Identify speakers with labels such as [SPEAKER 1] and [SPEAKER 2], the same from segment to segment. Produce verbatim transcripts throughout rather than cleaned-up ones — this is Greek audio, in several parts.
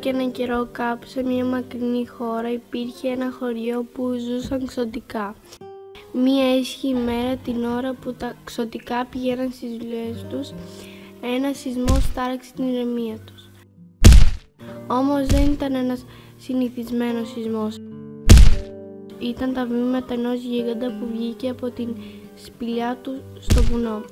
[SPEAKER 1] και έναν καιρό κάπου σε μια μακρινή χώρα υπήρχε ένα χωριό που ζούσαν ξωτικά. Μία ήσυχη ημέρα, την ώρα που τα ξωτικά πηγαίναν στις δουλειές τους, ένας σεισμός τάραξε την ηρεμία τους. Όμως δεν ήταν ένας συνηθισμένος σεισμός. Ήταν τα βήματα ενός γίγαντα που βγήκε από την σπηλιά του στο βουνό.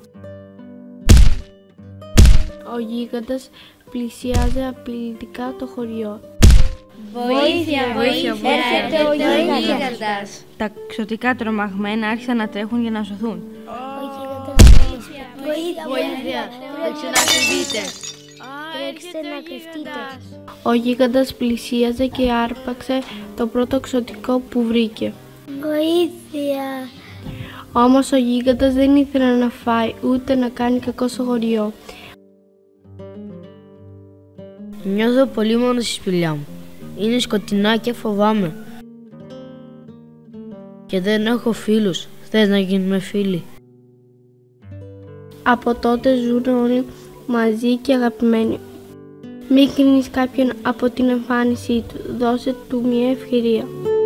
[SPEAKER 1] Ο γίγαντας πλησιάζει απειλητικά το χωριό.
[SPEAKER 2] Βοήθεια, βοήθεια,
[SPEAKER 3] έρχεται ο
[SPEAKER 2] γίγαντας.
[SPEAKER 4] Τα ξωτικά τρομαγμένα άρχισαν να τρέχουν για να σωθούν.
[SPEAKER 3] Ο γίγαντας, βοήθεια,
[SPEAKER 2] Βοήθεια, τρέξτε να κρυφτείτε.
[SPEAKER 3] τρέξτε να κρυφτείτε.
[SPEAKER 1] Ο γίγαντας πλησίαζε και άρπαξε το πρώτο ξωτικό που βρήκε.
[SPEAKER 3] Βοήθεια.
[SPEAKER 1] Όμως ο γίγαντας δεν ήθελε να φάει ούτε να κάνει κακό στο χωριό.
[SPEAKER 2] Νιώθω πολύ μόνο στη σπηλιά μου. Είναι σκοτεινά και φοβάμαι. Και δεν έχω φίλους. Θες να γίνουμε φίλοι?
[SPEAKER 1] Από τότε ζουν όλοι μαζί και αγαπημένοι. Μην κρίνεις κάποιον από την εμφάνισή του, δώσε του μια ευκαιρία.